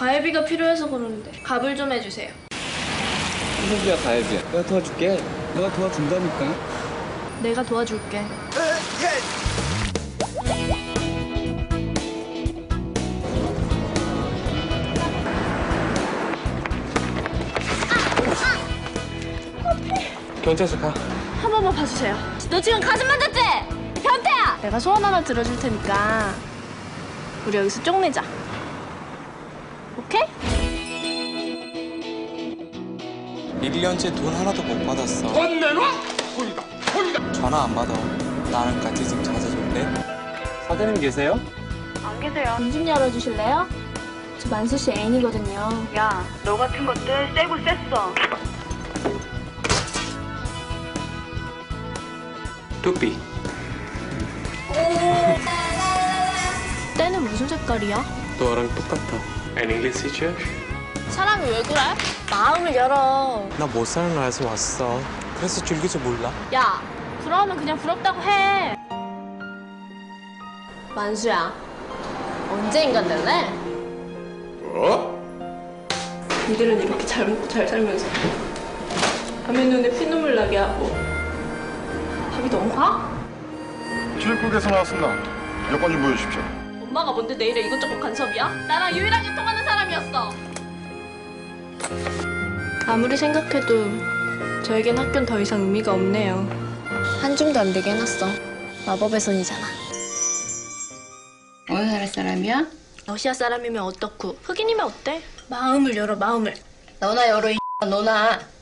과외비가 필요해서 그러는데 갑을 좀 해주세요. 무슨 소리야 가야비야. 내가 도와줄게. 내가 도와준다니까. 내가 도와줄게. 경찰서 가. 한 번만 봐주세요. 너 지금 가슴 만졌지? 변태야! 내가 소원 하나 들어줄 테니까 우리 여기서 쪽내자. 오케이? 1년째 돈 하나도 못 받았어. 돈 내놔! 돈이다! 돈이다! 전화 안 받아. 나랑 같이 좀 찾아줄래? 사장님 계세요? 안 계세요. 문 좀 열어주실래요? 저 만수 씨 애인이거든요. 야, 너 같은 것들 세고 셌어. 뚜삐. 때는 무슨 색깔이야? 너랑 똑같아. An English teacher? 사람이 왜 그래? 마음을 열어. 나 못 사는 나라에서 왔어. 그래서 즐길 줄 몰라. 야, 그러면 그냥 부럽다고 해. 만수야, 언제 인간 될래? 뭐? 니들은 이렇게 잘 먹고 잘 살면서 남의 눈에 피눈물 나게 하고 밥이 너무 가? 출입국에서 나왔습니다. 여권 좀 보여주십시오. 엄마가 뭔데 내일에 이것저것 간섭이야? 나랑 유일하게 통하는 사람이었어. 아무리 생각해도 저에겐 학교는 더 이상 의미가 없네요. 한 줌도 안 되게 해놨어. 마법의 손이잖아. 어느 나라 사람이야? 러시아 사람이면 어떻고 흑인이면 어때? 마음을 열어, 마음을. 너나 열어, 너나.